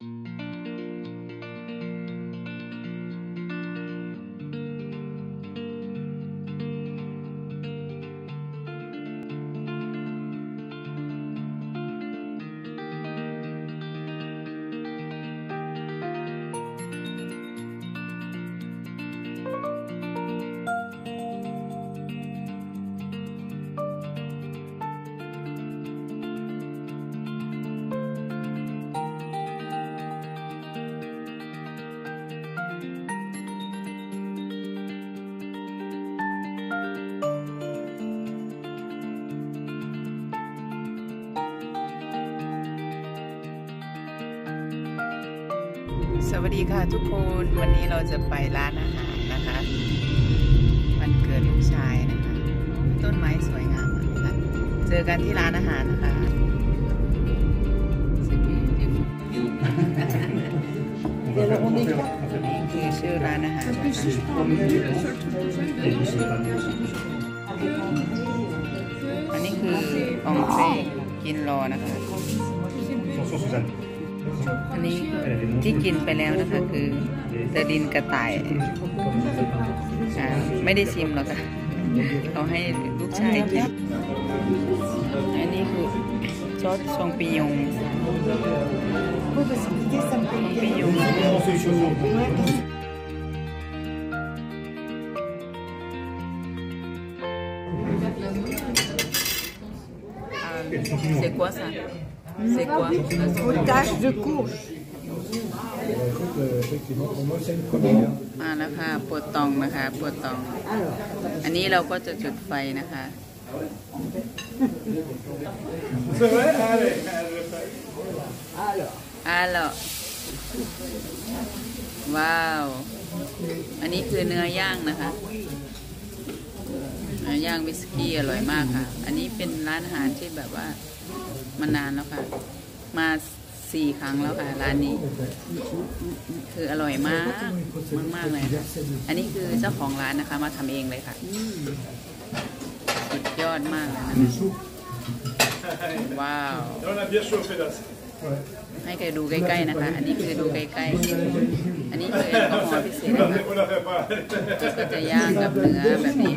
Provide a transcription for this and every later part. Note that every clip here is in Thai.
สวัสดีค่ะทุกคนวันนี้เราจะไปร้านอาหารนะคะวันเกิดลูกชายนะคะต้นไม้สวยงามมากค่ะเจอกันที่ร้านอาหารนะคะนี่คือชื่อร้านอาหารอันนี้คือองเซ่กินรอนะคะอันนี้ที่กินไปแล้วนะคะคือเตดินกระต่ายไม่ได้ชิมหรอกค่ะเราให้ลูกชายกินอันนี้คือซอสชองปิยงC'est quoi ça? C'est quoi? Potage de courge. มาแล้วค่ะปวดตองนะคะปวดตองอันนี้เราก็จะจุดไฟนะคะว้าวอันนี้คือเนื้อย่างนะคะเนื้อย่างวิสกี้อร่อยมากค่ะอันนี้เป็นร้านอาหารที่แบบว่ามานานแล้วค่ะมา4 ครั้งแล้วค่ะร้านนี้คืออร่อยมากมากเลยค่ะอันนี้คือเจ้าของร้านนะคะมาทำเองเลยค่ะสุดยอดมากเลยนะว้าวให้ใครดูใกล้ๆนะคะอันนี้คือดูใกล้ๆอันนี้คือแอลกอฮอล์พิเศษนะคะก็จะย่างกับเนื้อแบบนี้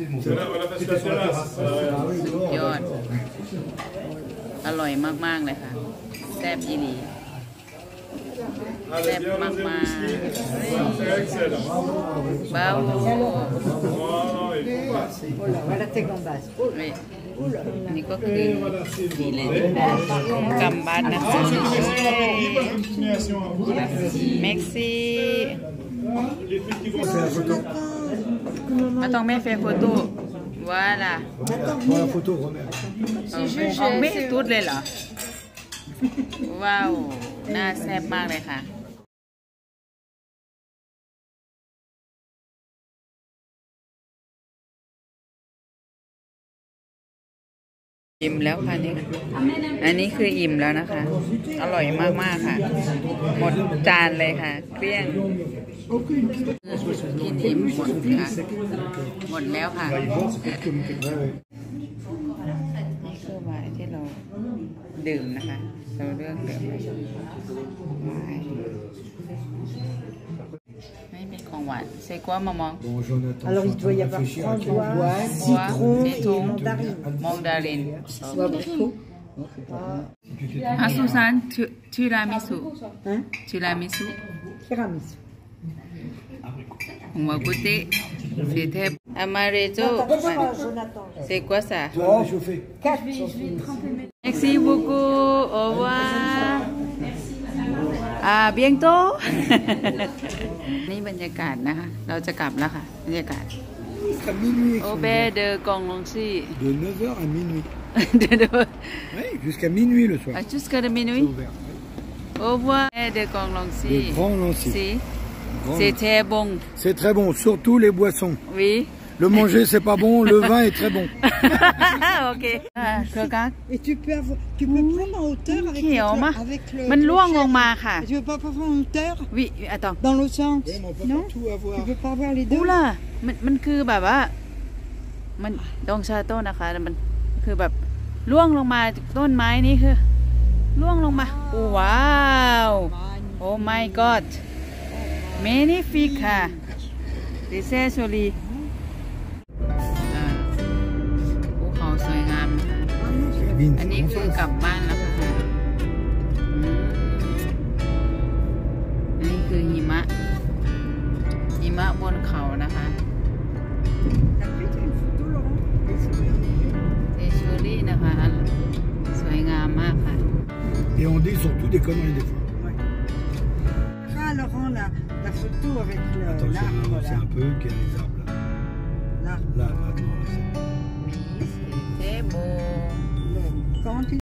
สุดยอดอร่อยมากๆเลยค่ะแซ่บอีหลีแซ่บมากๆบ้าวนี่ก็คือนี่เลยกัมบัตนะคะเม็กซี่มาต้องไม่เฟซโฟโต้ว่าล่ะไม่ตุ๊ดเลยเหรอว้าวน่าแซ่บมากเลยค่ะอิ่มแล้วค่ะนี่อันนี้คืออิ่มแล้วนะคะอร่อยมากๆค่ะหมดจานเลยค่ะเกลี้ยงกินอิ่มหมดค่ะหมดแล้วค่ะนี่คือไวน์ที่เราดื่มนะคะเราเลือกดื่มไม่เป็นของหวานc'est quoi maman Alors il doit y avoir framboise, citron et mandarine mandarine. Ah Susan tiramisu tiramisu Tiramisu. On va goûter c'était amaretto c'est quoi ça merci beaucoup au revoir bientôt นี่บรรยากาศนะคะเราจะกลับแล้วค่ะบรรยากาศau baie de Konglongsi de 9h à minuit oui jusqu'à minuit le soir jusqu'à minuit au revoir de Konglongsi le Grand Lancy c'est très bon c'est très bon surtout les boissons oui le manger c'est pas bon le vin est très bon ok regarde Et tu peux prendre en hauteur avec le มันล่วงลงมาค่ะ Tu veux pas prendre en hauteur oui attends dans l'autre sens ouais, mais on peut non pas tout avoir. Tu peux pas avoir les deux อู้ล่ะมันคือแบบว่ามันดงชาโต้นะคะมันคือแบบล่วงลงมาจากต้นไม้นี่คือล่วงลงมาว้าว Oh my God magnifique ค่ะ This is really ภูเขาสวยงามนะคะ Mine, อัน c'est นี้ en คือกลับ face. บ้านแล้วค่ะอันนี้คือหิมะบนเขานะคะเทชูรี่นะคะ สวยงามมากค่ะ Et on dit surtout des conneries des fois. Ah, Laurent, la photo avec Attends, l'arbre. c'est un peu qu'il y a les arbres là. L'arbre. Là, maintenant. Là, c'est- C'était beau. Comment tu